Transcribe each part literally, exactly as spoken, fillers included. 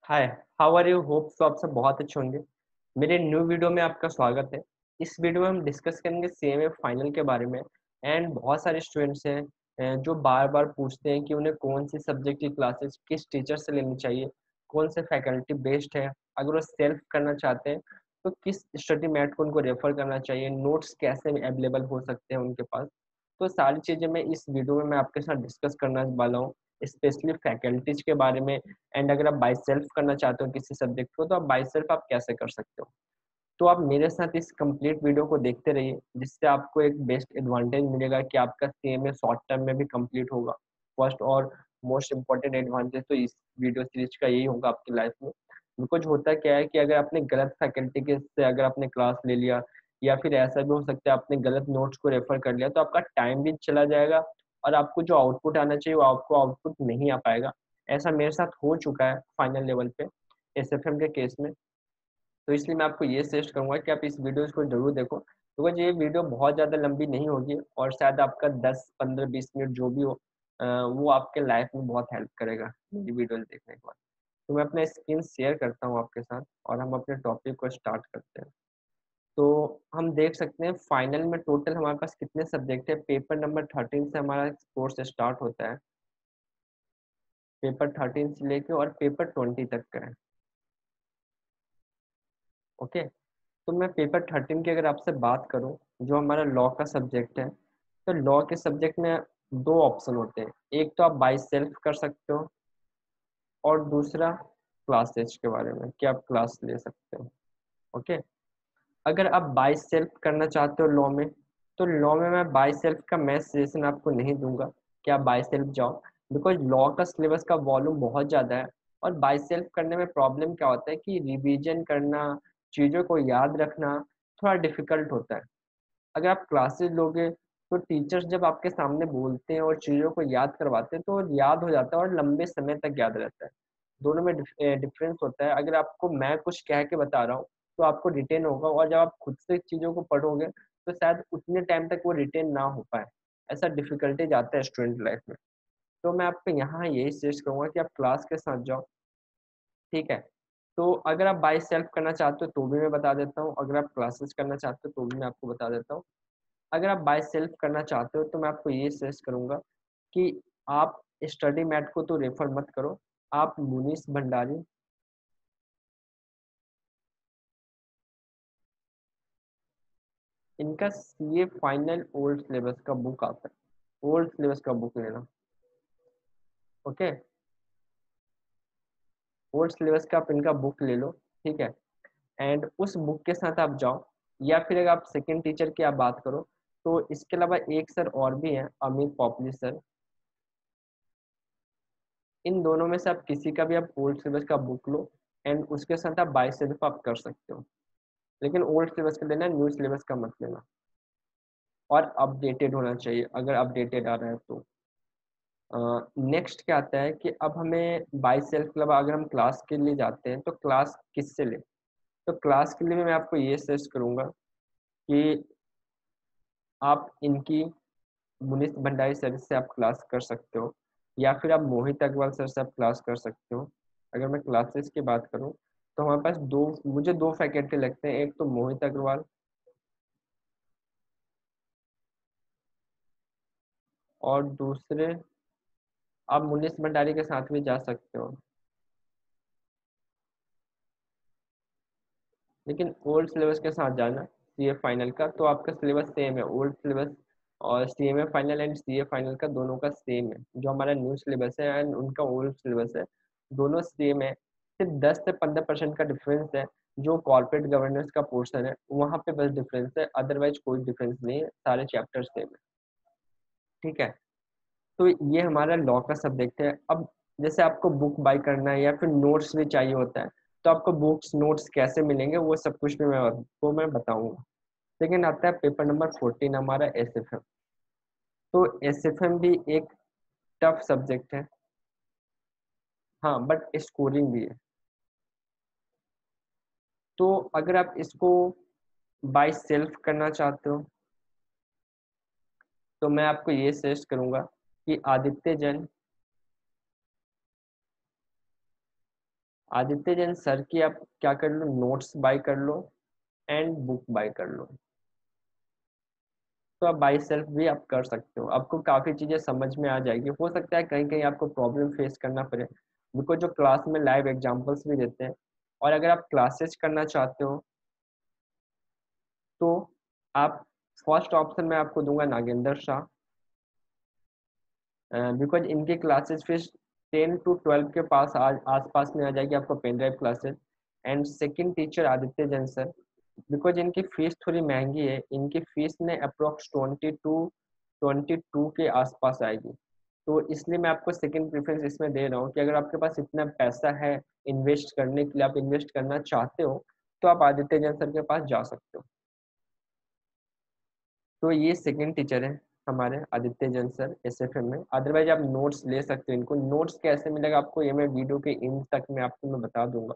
Hi, how are you? Hope so आप सब बहुत अच्छे होंगे। मेरे न्यू वीडियो में आपका स्वागत है। इस वीडियो में हम डिस्कस करेंगे सीएमए फाइनल के बारे में। एंड बहुत सारे स्टूडेंट्स हैं अ, जो बार-बार पूछते हैं कि उन्हें कौन-सी सब्जेक्ट की क्लासेस किस टीचर से लेनी चाहिए, कौन से फैकल्टी बेस्ड है, अगर वो सेल्फ करना चाहते हैं, तो किस स्टडी मैट को उनको रेफर करना चाहिए, नोट्स कैसे अवेलेबल हो सकते हैं उनके पास। तो सारी चीज़ें मैं इस वीडियो में मैं आपके साथ डिस्कस करने वाला हूँ, स्पेशली फैकल्टीज़ के बारे में। एंड अगर आप बाय सेल्फ करना चाहते हो किसी सब्जेक्ट को, तो आप बाय सेल्फ आप कैसे कर सकते हो। तो आप मेरे साथ इस कंप्लीट वीडियो को देखते रहिए, जिससे आपको एक बेस्ट एडवांटेज मिलेगा कि आपका सीएमए शॉर्ट टर्म में भी कंप्लीट होगा। फर्स्ट और मोस्ट इम्पोर्टेंट एडवांटेज तो इस वीडियो सीरीज का यही होगा आपकी लाइफ में। बिकॉज होता क्या है कि अगर आपने गलत फैकल्टी के से अगर आपने क्लास ले लिया, या फिर ऐसा भी हो सकता है आपने गलत नोट्स को रेफर कर लिया, तो आपका टाइम भी चला जाएगा और आपको जो आउटपुट आना चाहिए वो आपको आउटपुट नहीं आ पाएगा। ऐसा मेरे साथ हो चुका है फाइनल लेवल पे एसएफएम के केस में। तो इसलिए मैं आपको ये सजेस्ट करूँगा कि आप इस वीडियोज़ को ज़रूर देखो, बिकॉज़ ये वीडियो बहुत ज़्यादा लंबी नहीं होगी और शायद आपका दस, पंद्रह, बीस मिनट जो भी हो अ, वो आपके लाइफ में बहुत हेल्प करेगा मेरी वीडियोज़ देखने के बाद। तो मैं अपना स्क्रीन शेयर करता हूँ आपके साथ और हम अपने टॉपिक को स्टार्ट करते हैं। तो हम देख सकते हैं फाइनल में टोटल हमारे पास कितने सब्जेक्ट है। पेपर नंबर थर्टीन से हमारा कोर्स स्टार्ट होता है। पेपर थर्टीन से लेके और पेपर ट्वेंटी तक का है। ओके। तो मैं पेपर थर्टीन की अगर आपसे बात करूं, जो हमारा लॉ का सब्जेक्ट है, तो लॉ के सब्जेक्ट में दो ऑप्शन होते हैं। एक तो आप बाय सेल्फ कर सकते हो और दूसरा क्लासेज के बारे में कि आप क्लास ले सकते हो। ओके। अगर आप बाय सेल्फ करना चाहते हो लॉ में, तो लॉ में मैं बाय सेल्फ का मैं सजेशन आपको नहीं दूंगा कि आप बाय सेल्फ जाओ, बिकॉज लॉ का सिलेबस का वॉल्यूम बहुत ज़्यादा है। और बाय सेल्फ करने में प्रॉब्लम क्या होता है कि रिवीजन करना, चीज़ों को याद रखना थोड़ा डिफिकल्ट होता है। अगर आप क्लासेस लोगे, तो टीचर्स जब आपके सामने बोलते हैं और चीज़ों को याद करवाते हैं, तो याद हो जाता है और लंबे समय तक याद रहता है। दोनों में डिफ अ, डिफरेंस होता है। अगर आपको मैं कुछ कह के बता रहा हूँ, तो आपको रिटेन होगा, और जब आप खुद से चीज़ों को पढ़ोगे, तो शायद उतने टाइम तक वो रिटेन ना हो पाए। ऐसा डिफ़िकल्टीज़ आता है स्टूडेंट लाइफ में। तो मैं आपको यहाँ यही सजेस्ट करूँगा कि आप क्लास के साथ जाओ, ठीक है? तो अगर आप बाय सेल्फ करना चाहते हो, तो भी मैं बता देता हूँ। अगर आप क्लासेस करना चाहते हो, तो भी मैं आपको बता देता हूँ। अगर आप बाय सेल्फ करना चाहते हो, तो मैं आपको ये सजेस्ट करूँगा कि आप स्टडी मैट को तो रेफर मत करो। आप मुनीश भंडारी, इनका सीए फाइनल ओल्ड सिलेबस का बुक आता है। ओल्ड सिलेबस का बुक लेना। ओके। ओल्ड सिलेबस का आप इनका बुक ले लो, ठीक है? एंड उस बुक के साथ आप जाओ। या फिर अगर आप सेकंड टीचर की आप बात करो, तो इसके अलावा एक सर और भी हैं, अमित पॉपली सर। इन दोनों में से आप किसी का भी आप ओल्ड सिलेबस का बुक लो, एंड उसके साथ आप बाय सेल्फ आप कर सकते हो। लेकिन ओल्ड सिलेबस का लेना, न्यू सिलेबस का मत लेना। और अपडेटेड होना चाहिए, अगर अपडेटेड आ रहा है तो। नेक्स्ट क्या आता है कि अब हमें बाय सेल्फ क्लब अगर हम क्लास के लिए जाते हैं, तो क्लास किससे लें? तो क्लास के लिए भी मैं आपको ये सजेस्ट करूँगा कि आप इनकी मुनीष भंडारी सर से आप क्लास कर सकते हो, या फिर आप मोहित अग्रवाल सर से आप क्लास कर सकते हो। अगर मैं क्लासेस की बात करूँ, तो हमारे पास दो मुझे दो फैकल्टी लगते हैं। एक तो मोहित अग्रवाल, और दूसरे आप मुनीष भंडारी के साथ भी जा सकते हो। लेकिन ओल्ड सिलेबस के साथ जाना सीए फाइनल का, तो आपका सिलेबस सेम है। ओल्ड सिलेबस और CMA final and CA final का दोनों का सेम है। जो हमारा न्यू सिलेबस है एंड उनका ओल्ड सिलेबस है, दोनों सेम है। सिर्फ दस से पंद्रह परसेंट का डिफरेंस है। जो कॉर्पोरेट गवर्नेंस का पोर्शन है, वहाँ पे बस डिफरेंस है, अदरवाइज कोई डिफरेंस नहीं है, सारे चैप्टर सेम है, ठीक है? तो ये हमारा लॉ का सब्जेक्ट है। अब जैसे आपको बुक बाय करना है या फिर नोट्स भी चाहिए होता है, तो आपको बुक्स नोट्स कैसे मिलेंगे, वो सब कुछ भी मैं वो मैं बताऊंगा। लेकिन आता है पेपर नंबर फोर्टीन हमारा एसएफएम। तो एसएफएम भी एक टफ सब्जेक्ट है, हाँ, बट स्कोरिंग भी है। तो अगर आप इसको बाय सेल्फ करना चाहते हो, तो मैं आपको ये सजेस्ट करूंगा कि आदित्य जैन आदित्य जैन सर की आप क्या कर लो, नोट्स बाय कर लो एंड बुक बाय कर लो। तो आप बाई सेल्फ भी आप कर सकते हो, आपको काफ़ी चीज़ें समझ में आ जाएगी। हो सकता है कहीं कहीं आपको प्रॉब्लम फेस करना पड़े, बिकॉज जो क्लास में लाइव एग्जांपल्स भी देते हैं। और अगर आप क्लासेस करना चाहते हो तो आप फर्स्ट ऑप्शन में आपको दूंगा नागेंद्र शाह, बिकॉज इनकी क्लासेस फिर टेन टू ट्वेल्व के पास आज आसपास में आ जाएगी आपको pen drive classes. And second teacher Aditya Jain sir, because इनकी फीस थोड़ी महंगी है, इनकी फीस ने approx twenty to twenty two के आसपास आएगी। तो इसलिए मैं आपको सेकंड प्रेफरेंस इसमें दे रहा हूँ कि अगर आपके पास इतना पैसा है इन्वेस्ट करने के लिए, आप इन्वेस्ट करना चाहते हो, तो आप आदित्य जैन सर के पास जा सकते हो। तो ये सेकंड टीचर है हमारे आदित्य जैन सर एसएफएम में। अदरवाइज आप नोट्स ले सकते हो, इनको नोट्स कैसे मिलेगा आपको ये मैं वीडियो के एंड तक में आपको मैं बता दूंगा।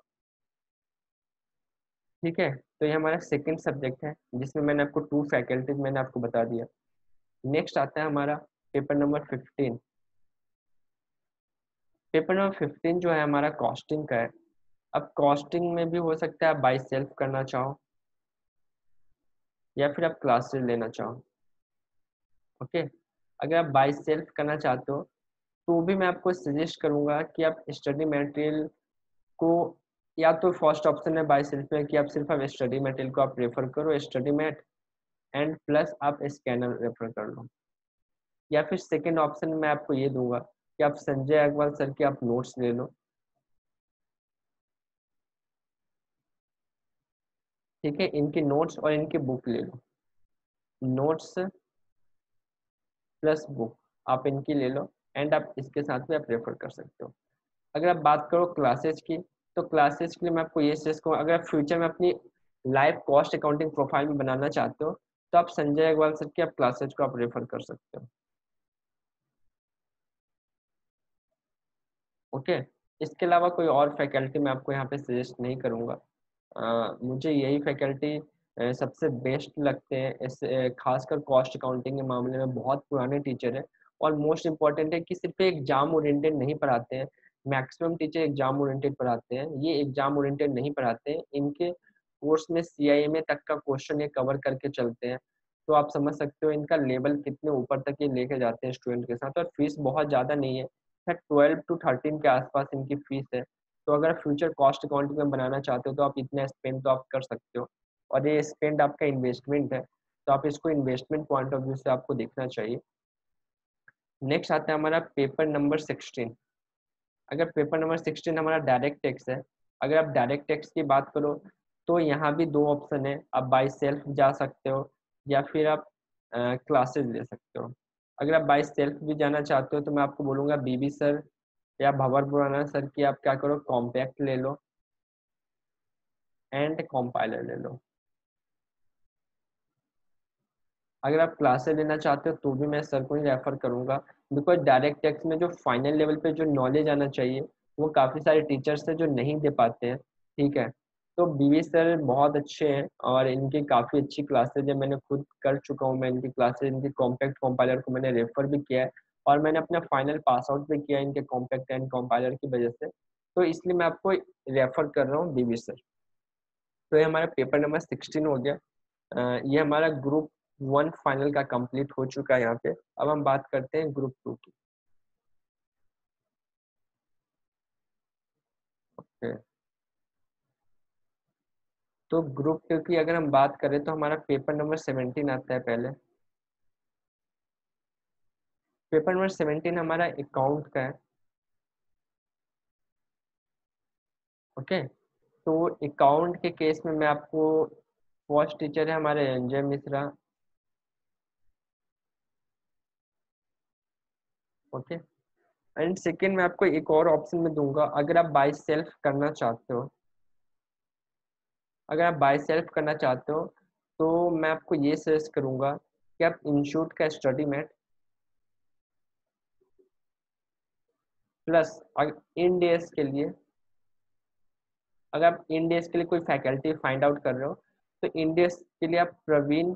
ठीक है, तो ये हमारा सेकंड सब्जेक्ट है जिसमें मैंने आपको टू फैकल्टीज मैंने आपको बता दिया। नेक्स्ट आता है हमारा paper number fifteen. Paper number fifteen जो है हमारा कॉस्टिंग का है। अब कॉस्टिंग में भी हो सकता है आप बाई सेल्फ करना चाहो या फिर आप क्लासेस लेना चाहो। ओके, अगर आप बाई सेल्फ करना चाहते हो तो भी मैं आपको सजेस्ट करूंगा कि आप स्टडी मटेरियल को, या तो फर्स्ट ऑप्शन है बाई सेल्फ में कि आप सिर्फ आप स्टडी मटेरियल को आप रेफर करो, स्टडी मैट एंड प्लस आप स्कैनर रेफर कर लो। या फिर सेकंड ऑप्शन मैं आपको ये दूंगा कि आप संजय अग्रवाल सर के आप नोट्स ले लो। ठीक है, इनके नोट्स और इनकी बुक ले लो, नोट्स प्लस बुक आप इनकी ले लो एंड आप इसके साथ भी आप रेफर कर सकते हो। अगर आप बात करो क्लासेज की, तो क्लासेज के लिए मैं आपको ये सजेस्ट करूँ, अगर आप फ्यूचर में अपनी लाइव कॉस्ट अकाउंटिंग प्रोफाइल में बनाना चाहते हो तो आप संजय अग्रवाल सर की आप क्लासेज को आप रेफर कर सकते हो। ओके, इसके अलावा कोई और फैकल्टी मैं आपको यहाँ पे सजेस्ट नहीं करूँगा। अ, मुझे यही फैकल्टी सबसे बेस्ट लगते हैं, इस अ, खासकर कॉस्ट अकाउंटिंग के मामले में बहुत पुराने टीचर हैं। और मोस्ट इम्पॉर्टेंट है कि सिर्फ एग्जाम ओरिएंटेड नहीं पढ़ाते हैं, मैक्सिमम टीचर एग्जाम ओरिएंटेड पढ़ाते हैं, ये एग्जाम ओरिएंटेड नहीं पढ़ाते हैं, इनके कोर्स में सीआईएमए तक का क्वेश्चन ये कवर करके चलते हैं। तो आप समझ सकते हो इनका लेवल कितने ऊपर तक ये लेके जाते हैं स्टूडेंट के साथ। और फीस बहुत ज़्यादा नहीं है, ट्वेल्व टू थर्टीन के आसपास इनकी फीस है। तो अगर फ्यूचर कॉस्ट अकाउंटिंग में बनाना चाहते हो तो आप इतना स्पेंड तो आप कर सकते हो, और ये स्पेंड आपका इन्वेस्टमेंट है, तो आप इसको इन्वेस्टमेंट पॉइंट ऑफ व्यू से आपको देखना चाहिए। नेक्स्ट आता है हमारा पेपर नंबर सिक्सटीन। अगर पेपर नंबर सिक्सटीन हमारा डायरेक्ट टैक्स है, अगर आप डायरेक्ट टैक्स की बात करो तो यहाँ भी दो ऑप्शन है, आप बाई सेल्फ जा सकते हो या फिर आप क्लासेज ले सकते हो। अगर आप बाई सेल्फ भी जाना चाहते हो तो मैं आपको बोलूँगा बीबी सर या भंवर बुराना सर की आप क्या करो, कॉम्पैक्ट ले लो एंड कॉम्पाइलर ले लो। अगर आप क्लासेस लेना चाहते हो तो भी मैं सर को ही रेफर करूंगा, बिकॉज डायरेक्ट टेक्स्ट में जो फाइनल लेवल पे जो नॉलेज आना चाहिए वो काफ़ी सारे टीचर्स हैं जो नहीं दे पाते हैं। ठीक है, तो बीवी सर बहुत अच्छे हैं और इनकी काफ़ी अच्छी क्लासेज है, मैंने खुद कर चुका हूँ मैं इनकी क्लासेज, इनकी कॉम्पैक्ट कॉम्पाइलर को मैंने रेफर भी किया है और मैंने अपना फाइनल पास आउट भी किया है इनके कॉम्पैक्ट एंड कॉम्पाइलर की वजह से। तो इसलिए मैं आपको रेफर कर रहा हूँ बीवी सर। तो ये हमारा पेपर नंबर सिक्सटीन हो गया। अ, ये हमारा ग्रुप वन फाइनल का कंप्लीट हो चुका है यहाँ पे। अब हम बात करते हैं ग्रुप टू की। ओके, तो ग्रुप टू की अगर हम बात करें तो हमारा पेपर नंबर सेवेंटीन आता है पहले। पेपर नंबर सेवेंटीन हमारा अकाउंट का है। ओके, तो अकाउंट के केस में मैं आपको, फर्स्ट टीचर है हमारे Anjay Mishra. Okay, and second मैं आपको एक और ऑप्शन में दूंगा, अगर आप बाई सेल्फ करना चाहते हो, अगर आप बाय सेल्फ करना चाहते हो तो मैं आपको ये सजेस्ट करूंगा कि आप इंस्टीट्यूट का स्टडी मैट प्लस इन डेज के लिए, अगर आप इन डेज के लिए कोई फैकल्टी फाइंड आउट कर रहे हो तो इन डेज के लिए आप प्रवीण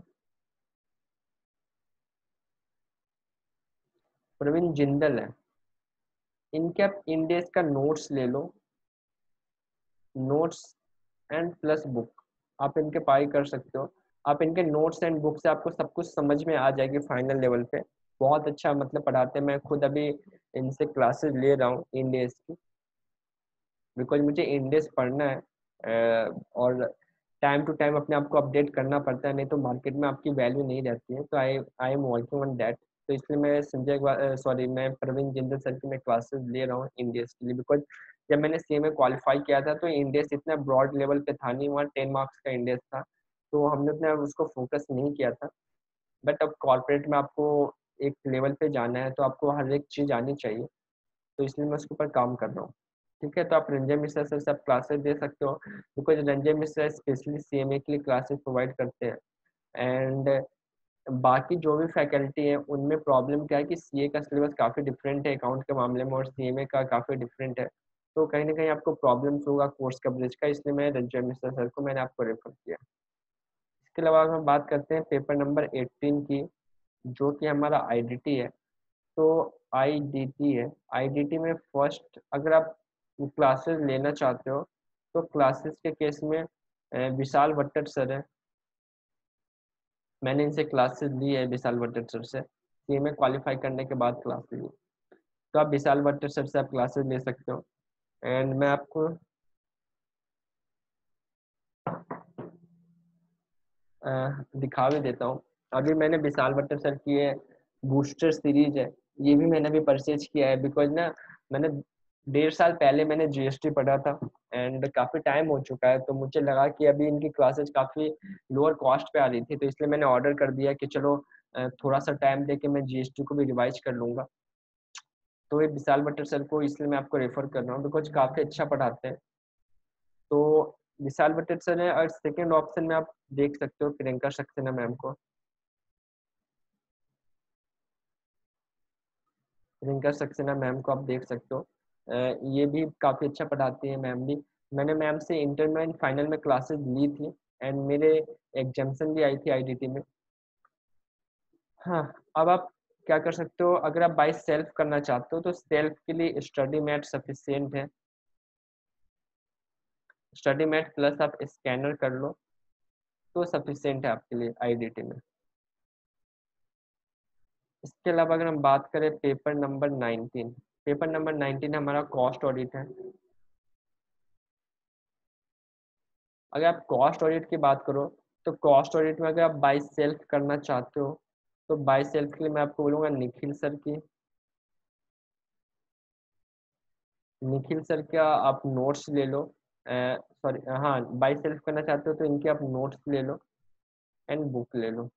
प्रवीण जिंदल है, इनके आप इन डेज का नोट्स ले लो नोट्स एंड प्लस बुक, आप इनके पाई कर सकते हो। आप इनके नोट्स एंड बुक से आपको सब कुछ समझ में आ जाएगी फाइनल लेवल पे। बहुत अच्छा मतलब पढ़ाते हैं, मैं खुद अभी इनसे क्लासेस ले रहा हूँ इंडेस की, बिकॉज मुझे इंडेस पढ़ना है। अ, और टाइम टू टाइम अपने आप को अपडेट करना पड़ता है, नहीं तो मार्केट में आपकी वैल्यू नहीं रहती है। तो I I am working on that. तो इसलिए मैं संजय सॉरी मैं प्रवीण जिंदल सर की मैं क्लासेस ले रहा हूँ इंडेस के लिए, बिकॉज जब मैंने सी में क्वालिफाई किया था तो इंडेस इतना ब्रॉड लेवल पे था नहीं, वहाँ टेन मार्क्स का इंडेस था, तो हमने उतना उसको फोकस नहीं किया था। बट अब कॉर्पोरेट में आपको एक लेवल पे जाना है तो आपको हर एक चीज़ आनी चाहिए, तो इसलिए मैं उसके ऊपर काम कर रहा हूँ। ठीक है, तो आप रंजय मिश्रा सर से आप क्लासेस दे सकते हो, because Ranjay Mishra specially CMA के लिए क्लासेस प्रोवाइड करते हैं। एंड बाकी जो भी फैकल्टी है उनमें प्रॉब्लम क्या है कि सीए का सिलेबस काफ़ी डिफरेंट है अकाउंट के मामले में, और सीएमए का काफ़ी डिफरेंट है, तो कहीं ना कहीं आपको प्रॉब्लम्स होगा कोर्स कवरेज का, इसलिए मैं रंजय मिश्रा सर को मैंने आपको रेफर किया। इसके अलावा हम बात करते हैं पेपर नंबर एटीन की, जो कि हमारा आईडीटी है। तो आईडीटी है, आईडीटी में फर्स्ट अगर आप क्लासेस लेना चाहते हो तो क्लासेस के केस में अ, विशाल भट्टर सर है, मैंने इनसे क्लासेस ली है विशाल भट्टर सर से, सी में क्वालिफाई करने के बाद क्लास ली। तो आप विशाल भट्टर सर से आप क्लासेस ले सकते हो। एंड मैं आपको अ, दिखा भी देता हूँ। अभी मैंने विशाल भट्टर सर की ये बूस्टर सीरीज है, ये भी मैंने अभी परचेज किया है, बिकॉज ना मैंने डेढ़ साल पहले मैंने जीएसटी पढ़ा था एंड काफ़ी टाइम हो चुका है, तो मुझे लगा कि अभी इनकी क्लासेस काफ़ी लोअर कॉस्ट पे आ रही थी, तो इसलिए मैंने ऑर्डर कर दिया कि चलो अ, थोड़ा सा टाइम दे के मैं जीएसटी को भी रिवाइज कर लूँगा। तो ये विशाल भट्टर सर को इसलिए मैं आपको रेफर कर रहा हूँ, बिकॉज काफ़ी अच्छा पढ़ाते हैं। तो विशाल भट्टर सर है, और सेकेंड ऑप्शन में आप देख सकते हो प्रियंका सक्सेना मैम को। प्रियंका सक्सेना मैम को आप देख सकते हो, अ, ये भी काफ़ी अच्छा पढ़ाती है मैम भी। मैंने मैम से इंटर में फाइनल में क्लासेस ली थी, एंड मेरे एग्जामेशन भी आई थी आईडीटी में। हाँ, अब आप क्या कर सकते हो, अगर आप बाई सेल्फ करना चाहते हो तो सेल्फ के लिए स्टडी मैट सफिशियंट है। स्टडी मैट प्लस आप स्कैनर कर लो तो सफिशियंट है आपके लिए आईडीटी में। इसके अलावा अगर हम बात करें paper number nineteen, paper number nineteen हमारा कॉस्ट ऑडिट है। अगर आप कॉस्ट ऑडिट की बात करो तो कॉस्ट ऑडिट में अगर आप बाई सेल्फ करना चाहते हो तो बाई सेल्फ के लिए मैं आपको बोलूँगा निखिल सर की, निखिल सर का आप नोट्स ले लो। सॉरी हाँ, बाई सेल्फ करना चाहते हो तो इनके आप नोट्स ले लो एंड बुक ले लो,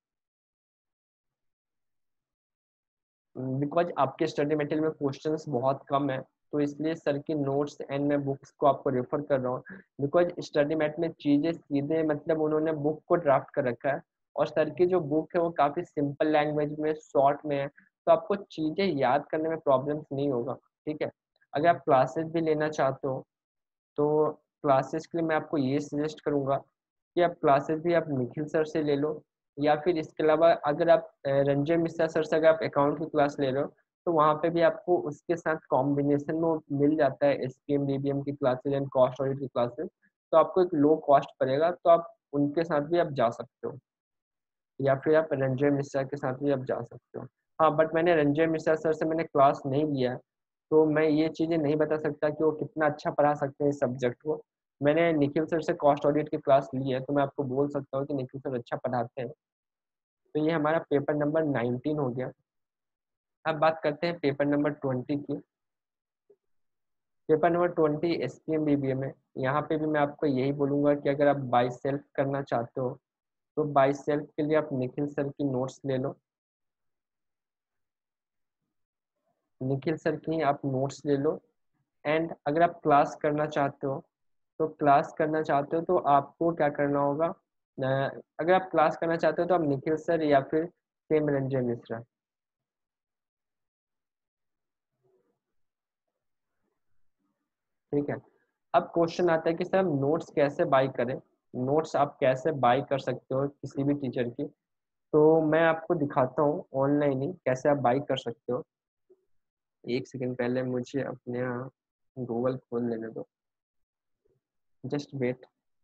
बिकॉज आपके स्टडी मटेरियल में क्वेश्चंस बहुत कम है, तो इसलिए सर की नोट्स एंड मैं बुक्स को आपको रेफर कर रहा हूँ। बिकॉज स्टडी मैट में चीज़ें सीधे मतलब उन्होंने बुक को ड्राफ्ट कर रखा है, और सर की जो बुक है वो काफ़ी सिंपल लैंग्वेज में शॉर्ट में है, तो आपको चीज़ें याद करने में प्रॉब्लम्स नहीं होगा। ठीक है, अगर आप क्लासेस भी लेना चाहते हो तो क्लासेस के लिए मैं आपको ये सजेस्ट करूँगा कि आप क्लासेस भी आप निखिल सर से ले लो, या फिर इसके अलावा अगर आप अ, रंजय मिश्रा सर से अगर आप अकाउंट की क्लास ले रहे हो तो वहाँ पे भी आपको उसके साथ कॉम्बिनेशन में मिल जाता है S P M B B M की क्लासेज एंड कॉस्ट ऑडिट की क्लासेज, तो आपको एक लो कॉस्ट पड़ेगा, तो आप उनके साथ भी आप जा सकते हो, या फिर आप रंजय मिश्रा के साथ भी आप जा सकते हो। हाँ, बट मैंने रंजय मिश्रा सर से मैंने क्लास नहीं लिया है, तो मैं ये चीज़ें नहीं बता सकता कि वो कितना अच्छा पढ़ा सकते हैं इस सब्जेक्ट को। मैंने निखिल सर से कॉस्ट ऑडिट की क्लास ली है, तो मैं आपको बोल सकता हूँ कि निखिल सर अच्छा पढ़ाते हैं। तो ये हमारा पेपर नंबर नाइनटीन हो गया। अब बात करते हैं पेपर नंबर ट्वेंटी की। Paper number twenty S P M B B M है। यहाँ पे भी मैं आपको यही बोलूँगा कि अगर आप बाई सेल्फ करना चाहते हो तो बाई सेल्फ के लिए आप निखिल सर की नोट्स ले लो, निखिल सर की आप नोट्स ले लो। एंड अगर आप क्लास करना चाहते हो तो क्लास करना चाहते हो तो आपको क्या करना होगा, अ, अगर आप क्लास करना चाहते हो तो आप निखिल सर या फिर सेम रंजय मिश्रा। ठीक है, अब क्वेश्चन आता है कि सर हम नोट्स कैसे बाई करें, नोट्स आप कैसे बाई कर सकते हो किसी भी टीचर की। तो मैं आपको दिखाता हूँ ऑनलाइन ही कैसे आप बाई कर सकते हो। एक सेकंड पहले मुझे अपने यहाँ गूगल खोल लेने दो। Just wait.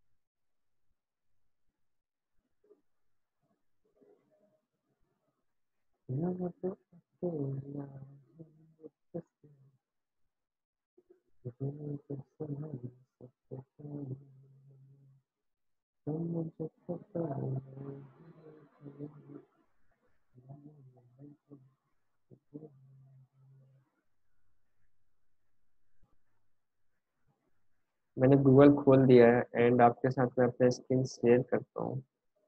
मैंने गूगल खोल दिया है एंड आपके साथ मैं अपना स्क्रीन शेयर करता हूँ।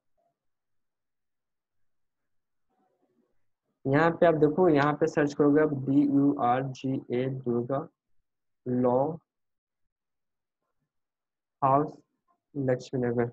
यहाँ पे आप देखो, यहाँ पे सर्च करोगे आप D U R G A Durga law house Lakshmi Nagar.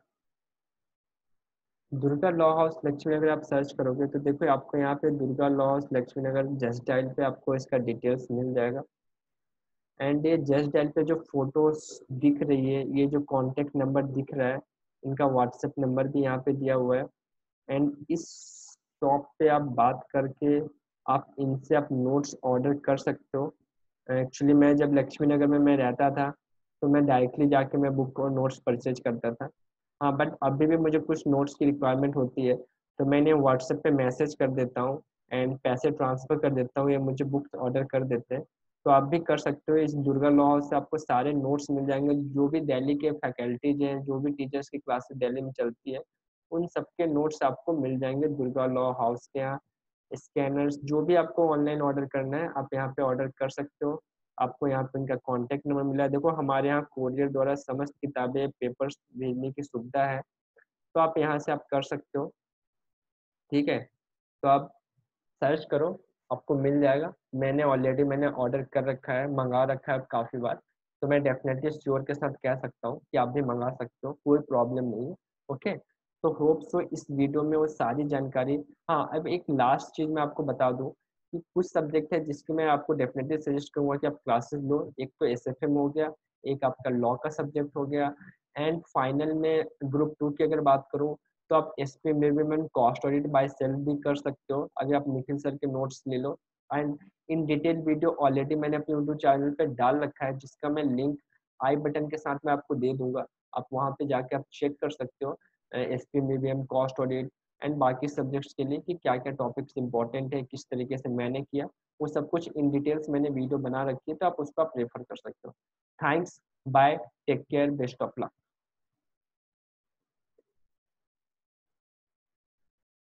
Durga law house Lakshmi Nagar आप सर्च करोगे तो देखो आपको यहाँ पे Durga law house Lakshmi Nagar Justdial पे आपको इसका डिटेल्स मिल जाएगा। एंड ये जस्ट डायल पे जो फोटोज दिख रही है, ये जो कॉन्टेक्ट नंबर दिख रहा है, इनका व्हाट्सएप नंबर भी यहाँ पे दिया हुआ है। एंड इस शॉप पे आप बात करके आप इनसे आप नोट्स ऑर्डर कर सकते हो। एक्चुअली मैं जब लक्ष्मी नगर में मैं रहता था तो मैं डायरेक्टली जाके मैं बुक और नोट्स परचेज करता था। हाँ, बट अभी भी मुझे कुछ नोट्स की रिक्वायरमेंट होती है तो मैं इन्हें व्हाट्सएप पे मैसेज कर देता हूँ एंड पैसे ट्रांसफ़र कर देता हूँ, या मुझे बुक्स ऑर्डर कर देते हैं। तो आप भी कर सकते हो। इस दुर्गा लॉ हाउस से आपको सारे नोट्स मिल जाएंगे, जो भी दिल्ली के फैकल्टीज हैं, जो भी टीचर्स की क्लासेस दिल्ली में चलती है, उन सबके नोट्स आपको मिल जाएंगे दुर्गा लॉ हाउस के यहाँ। स्कैनर्स जो भी आपको ऑनलाइन ऑर्डर करना है आप यहाँ पे ऑर्डर कर सकते हो। आपको यहाँ पे इनका कॉन्टैक्ट नंबर मिला है। देखो हमारे यहाँ कोरियर द्वारा समस्त किताबें पेपर्स भेजने की सुविधा है, तो आप यहाँ से आप कर सकते हो। ठीक है, तो आप सर्च करो, आपको मिल जाएगा। मैंने ऑलरेडी मैंने ऑर्डर कर रखा है, मंगा रखा है काफ़ी बार, तो मैं डेफिनेटली श्योर के साथ कह सकता हूँ कि आप भी मंगा सकते हो, कोई प्रॉब्लम नहीं है। ओके, तो होप सो इस वीडियो में वो सारी जानकारी। हाँ, अब एक लास्ट चीज़ मैं आपको बता दूँ कि कुछ सब्जेक्ट है जिसकी मैं आपको डेफिनेटली सजेस्ट करूँगा कि आप क्लासेस लो। एक तो एस एफ एम हो गया, एक आपका लॉ का सब्जेक्ट हो गया, एंड फाइनल में ग्रुप टू की अगर बात करूँ तो आप S P measurement cost audit by self भी कर सकते हो अगर आप निखिल सर के नोट्स ले लो। And in detail video already मैंने अपने यूट्यूब चैनल पे डाल रखा है, जिसका मैं लिंक आई बटन के साथ मैं आपको दे दूंगा। आप वहाँ पे जाके आप चेक कर सकते हो S P medium cost audit and बाकी सब्जेक्ट्स के लिए कि क्या क्या टॉपिक्स इंपॉर्टेंट है, किस तरीके से मैंने किया, वो सब कुछ इन डिटेल्स मैंने वीडियो बना रखी है, तो आप उसको आप रेफर कर सकते हो। Thanks, bye, take care, best of luck.